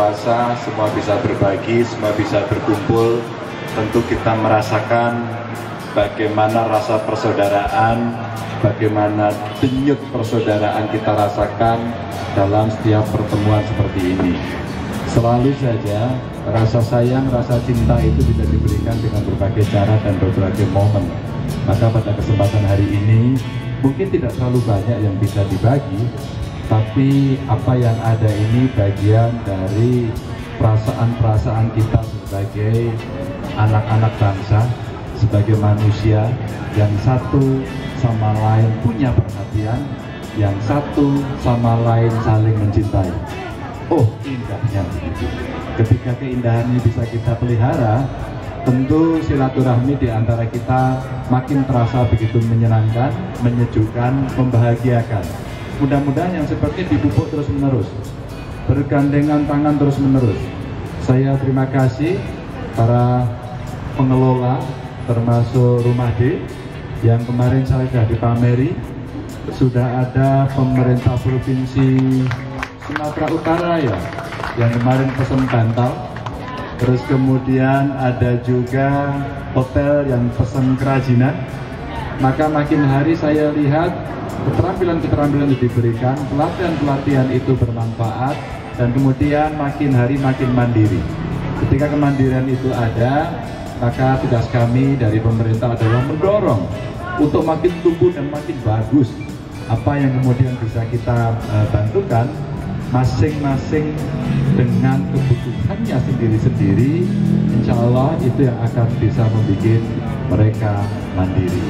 berpuasa, semua bisa berbagi, semua bisa berkumpul. Tentu kita merasakan bagaimana rasa persaudaraan, bagaimana denyut persaudaraan kita rasakan dalam setiap pertemuan seperti ini. Selalu saja rasa sayang, rasa cinta itu bisa diberikan dengan berbagai cara dan berbagai momen. Maka pada kesempatan hari ini mungkin tidak terlalu banyak yang bisa dibagi, tapi apa yang ada ini bagian dari perasaan-perasaan kita sebagai anak-anak bangsa, sebagai manusia yang satu sama lain punya perhatian, yang satu sama lain saling mencintai. Oh, indahnya begitu. Ketika keindahan ini bisa kita pelihara, tentu silaturahmi di antara kita makin terasa begitu menyenangkan, menyejukkan, membahagiakan. Mudah-mudahan yang seperti dipupuk terus-menerus, bergandengan tangan terus-menerus. Saya terima kasih para pengelola, termasuk Rumah D, yang kemarin saya sudah dipameri. Sudah ada pemerintah Provinsi Sumatera Utara ya, yang kemarin pesan bantal. Terus kemudian ada juga hotel yang pesan kerajinan. Maka makin hari saya lihat keterampilan-keterampilan itu diberikan, pelatihan-pelatihan itu bermanfaat, dan kemudian makin hari makin mandiri. Ketika kemandirian itu ada, maka tugas kami dari pemerintah adalah mendorong untuk makin tumbuh dan makin bagus. Apa yang kemudian bisa kita bantukan masing-masing dengan kebutuhannya sendiri-sendiri, insya Allah itu yang akan bisa membuat mereka mandiri.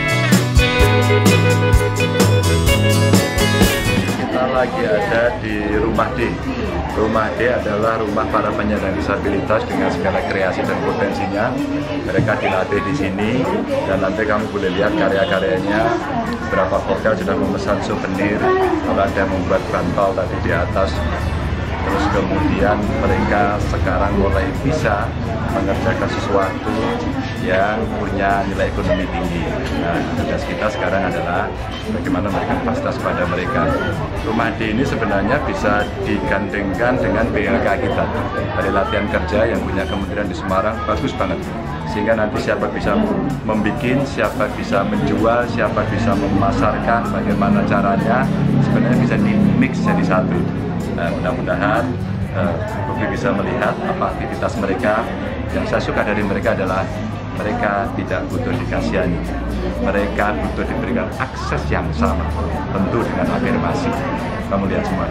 Kita lagi ada di Rumah D. Rumah D adalah rumah para penyandang disabilitas dengan segala kreasi dan potensinya. Mereka dilatih di sini, dan nanti kamu boleh lihat karya-karyanya. Beberapa hotel sudah memesan souvenir, ada yang membuat bantal tadi di atas. Terus kemudian mereka sekarang mulai bisa mengerjakan sesuatu yang punya nilai ekonomi tinggi. Nah, tugas kita sekarang adalah bagaimana memberikan fasilitas pada mereka. Rumah D ini sebenarnya bisa digandengkan dengan BLK kita. Dari latihan kerja yang punya kementerian di Semarang, bagus banget. Sehingga nanti siapa bisa membuat, siapa bisa menjual, siapa bisa memasarkan, bagaimana caranya, sebenarnya bisa di-mix jadi satu. Nah, mudah-mudahan publik bisa melihat apa aktivitas mereka. Yang saya suka dari mereka adalah mereka tidak butuh dikasihani, mereka butuh diberikan akses yang sama, tentu dengan afirmasi. Kamu lihat semua.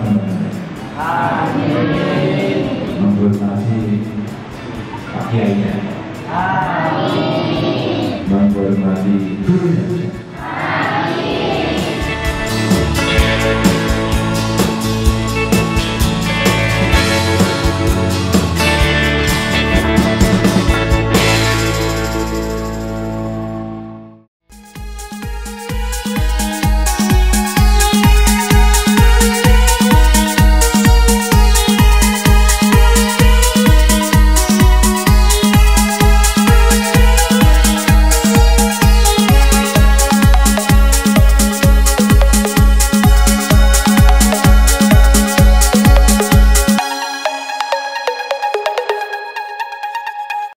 Menghormati Pak Kiainya.